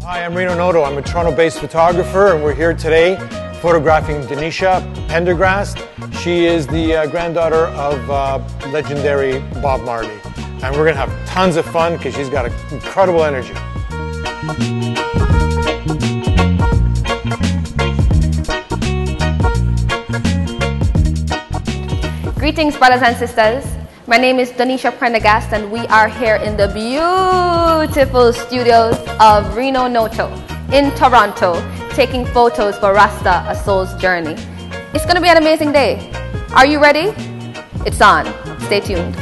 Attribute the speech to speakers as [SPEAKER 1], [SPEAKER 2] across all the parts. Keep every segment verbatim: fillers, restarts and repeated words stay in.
[SPEAKER 1] Hi, I'm Rino Noto. I'm a Toronto-based photographer, and we're here today photographing Donisha Prendergast. She is the uh, granddaughter of uh, legendary Bob Marley. And we're going to have tons of fun because she's got an incredible energy.
[SPEAKER 2] Greetings, brothers and sisters. My name is Donisha Prendergast, and we are here in the beautiful studios of Rino Noto in Toronto, taking photos for Rasta, a soul's journey. It's going to be an amazing day. Are you ready? It's on. Stay tuned.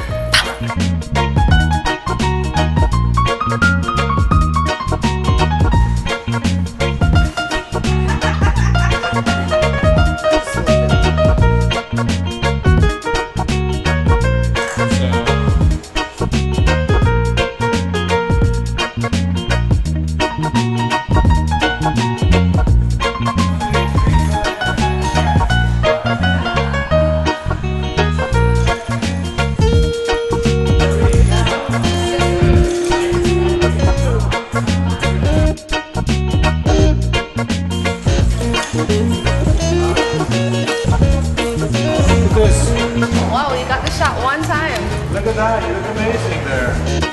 [SPEAKER 1] Look at this.
[SPEAKER 2] Wow, you got the shot one time.
[SPEAKER 1] Look at that. You look amazing there.